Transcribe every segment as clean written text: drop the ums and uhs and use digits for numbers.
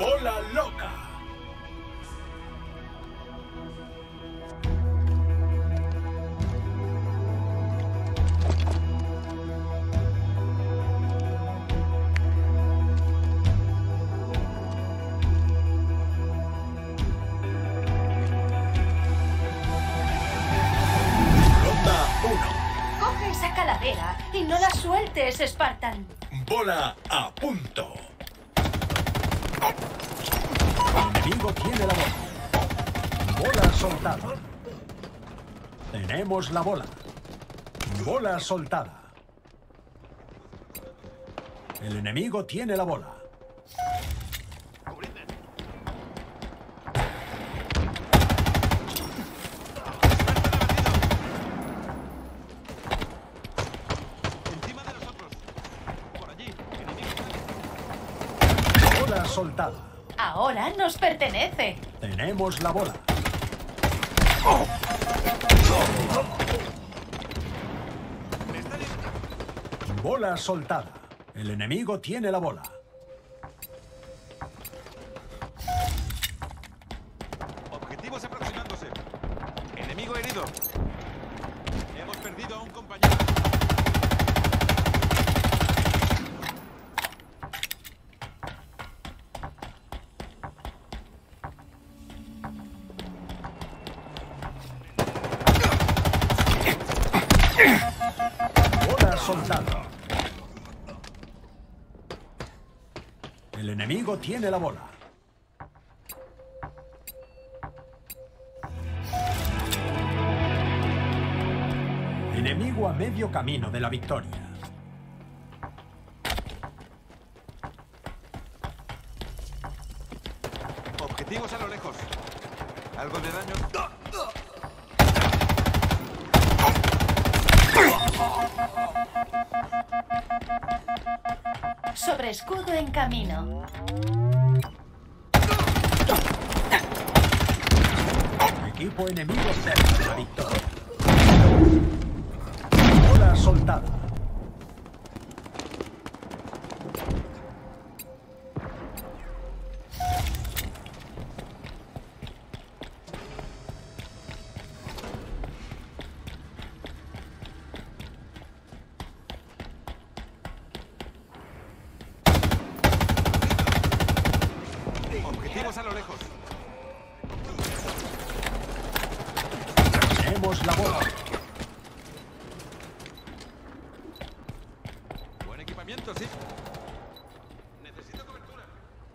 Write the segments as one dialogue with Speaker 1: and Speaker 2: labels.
Speaker 1: Bola loca.
Speaker 2: Y no la sueltes, Spartan.
Speaker 1: Bola a punto.
Speaker 3: El enemigo tiene la bola. Bola soltada. Tenemos la bola. Bola soltada. El enemigo tiene la bola. Soltada.
Speaker 2: Ahora nos pertenece.
Speaker 3: Tenemos la bola. Bola soltada. El enemigo tiene la bola.
Speaker 4: Objetivos aproximándose. Enemigo herido. Hemos perdido a un compañero.
Speaker 3: Soltado. El enemigo tiene la bola. Enemigo a medio camino de la victoria.
Speaker 4: Objetivos a lo lejos. Algo de daño.
Speaker 2: Sobre escudo en camino.
Speaker 3: Equipo enemigo cerca de la victoria. Bola soltada.
Speaker 4: Objetivos a lo lejos.
Speaker 3: Tenemos la bola.
Speaker 4: Buen equipamiento, sí. Necesito cobertura.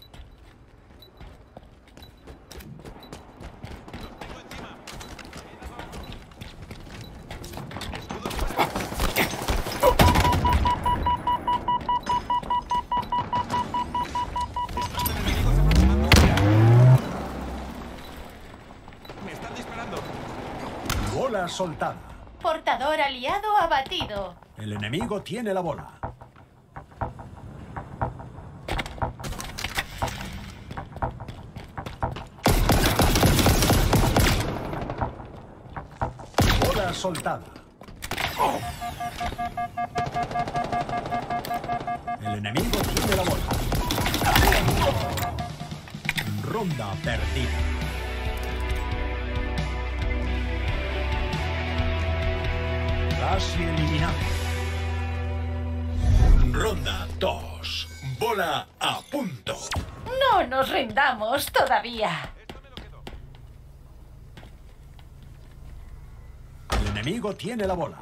Speaker 4: Los tengo encima. Escudo fuera. Están enemigos aproximándose. Me están disparando.
Speaker 3: Bola soltada.
Speaker 2: Portador aliado abatido.
Speaker 3: El enemigo tiene la bola. Bola soltada. El enemigo tiene la bola. Ronda perdida. Casi eliminado.
Speaker 1: Ronda 2. Bola a punto.
Speaker 2: No nos rindamos todavía.
Speaker 3: El enemigo tiene la bola.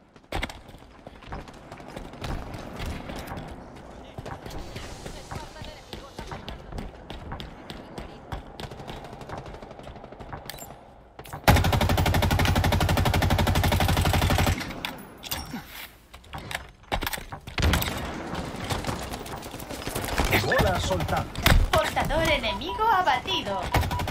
Speaker 3: Bola soltada.
Speaker 2: Portador enemigo abatido.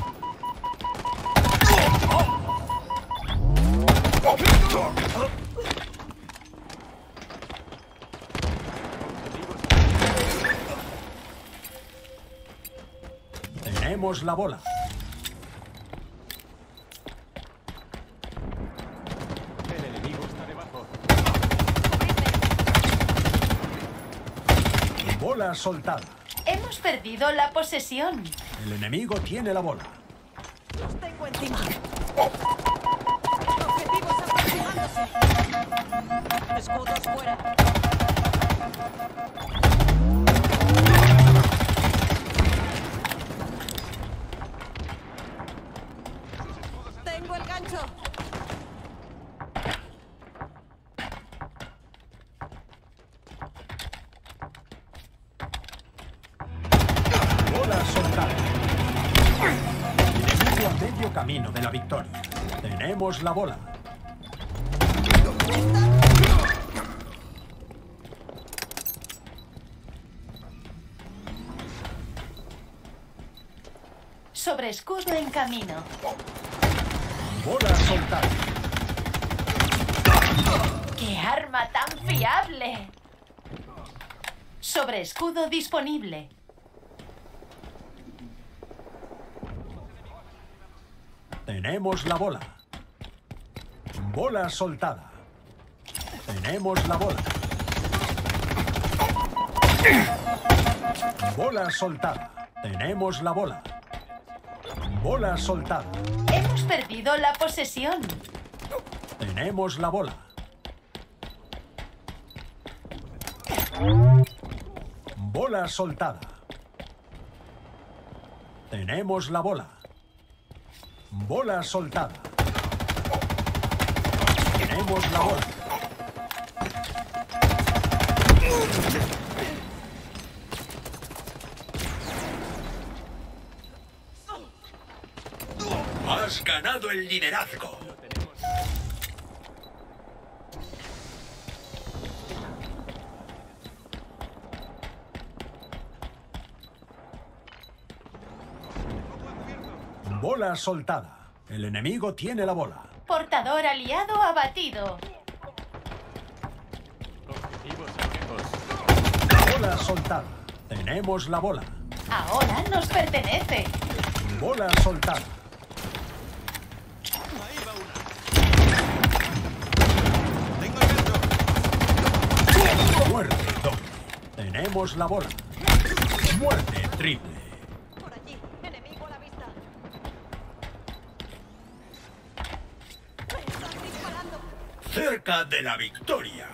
Speaker 3: Tenemos la bola.
Speaker 4: El enemigo está debajo.
Speaker 3: Bola soltada.
Speaker 2: Hemos perdido la posesión.
Speaker 3: El enemigo tiene la bola.
Speaker 5: Los tengo encima. Objetivos aproximándose. Escudos fuera. Tengo el gancho.
Speaker 3: Bola soltada. Enemigo a medio camino de la victoria. Tenemos la bola.
Speaker 2: Sobre escudo en camino.
Speaker 3: Bola soltada.
Speaker 2: ¡Qué arma tan fiable! Sobre escudo disponible.
Speaker 3: Tenemos la bola. Bola soltada. Tenemos la bola. Bola soltada. Tenemos la bola. Bola soltada.
Speaker 2: Hemos perdido la posesión.
Speaker 3: Tenemos la bola. Bola soltada. Tenemos la bola. Bola soltada. Tenemos la bola.
Speaker 1: Has ganado el liderazgo.
Speaker 3: Bola soltada. El enemigo tiene la bola.
Speaker 2: Portador aliado abatido.
Speaker 3: Bola soltada. Tenemos la bola.
Speaker 2: Ahora nos pertenece.
Speaker 3: Bola soltada.
Speaker 4: Ahí va una. Tengo el gancho.
Speaker 3: Muerte doble. Tenemos la bola. Muerte triple.
Speaker 5: Por allí. Enemigo a la vista. Me están disparando.
Speaker 1: Cerca de la victoria.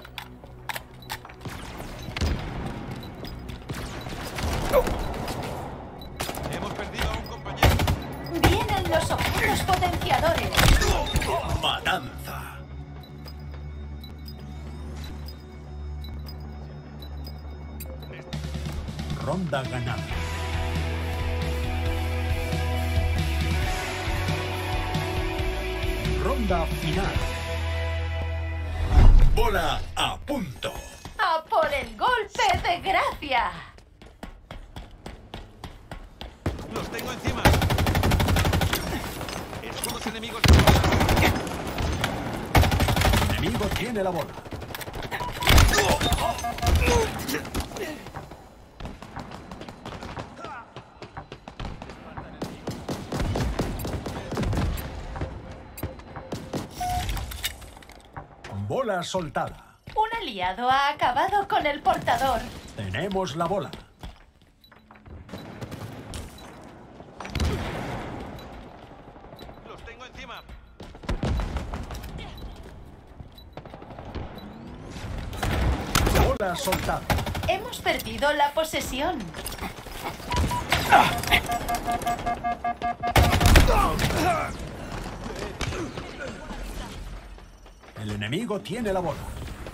Speaker 4: Hemos perdido a un compañero.
Speaker 2: Vienen los objetos potenciadores.
Speaker 1: Matanza.
Speaker 3: Ronda ganada. Ronda final.
Speaker 1: Bola a punto.
Speaker 2: ¡A por el golpe de gracia!
Speaker 4: Los tengo encima. Escudos enemigos.
Speaker 3: El enemigo tiene la bola. Bola soltada.
Speaker 2: Un aliado ha acabado con el portador.
Speaker 3: Tenemos la bola.
Speaker 4: Los tengo encima.
Speaker 3: Bola soltada.
Speaker 2: Hemos perdido la posesión.
Speaker 3: El enemigo tiene la bola.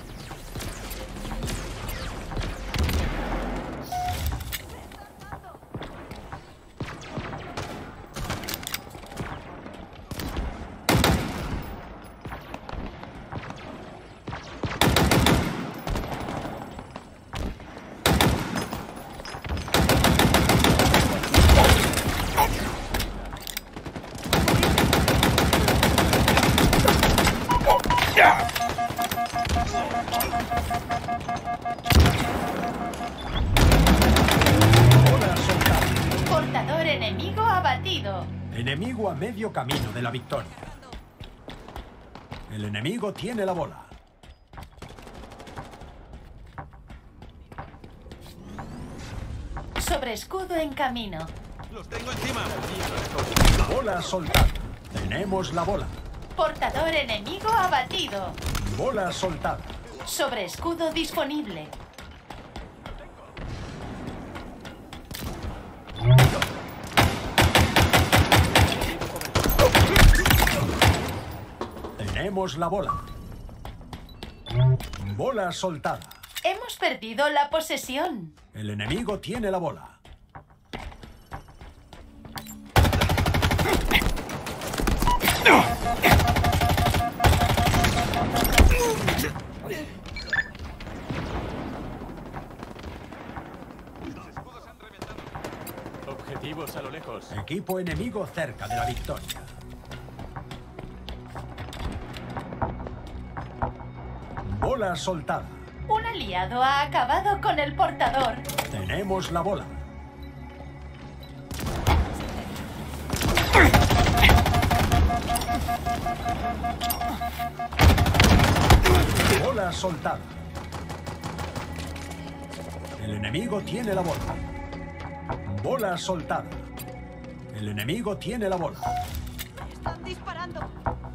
Speaker 3: Bola soltada.
Speaker 2: Portador enemigo abatido.
Speaker 3: Enemigo a medio camino de la victoria. El enemigo tiene la bola.
Speaker 2: Sobre escudo en camino.
Speaker 4: ¡Los tengo encima!
Speaker 3: Bola soltada. Tenemos la bola.
Speaker 2: Portador enemigo abatido.
Speaker 3: Bola soltada.
Speaker 2: Sobre escudo disponible.
Speaker 3: Tenemos la bola. Bola soltada.
Speaker 2: Hemos perdido la posesión.
Speaker 3: El enemigo tiene la bola.
Speaker 6: Objetivos a lo lejos.
Speaker 3: Equipo enemigo cerca de la victoria. Bola soltada.
Speaker 2: Un aliado ha acabado con el portador.
Speaker 3: Tenemos la bola. Bola soltada. El enemigo tiene la bola. Bola soltada. El enemigo tiene la bola.
Speaker 5: ¡Me están disparando!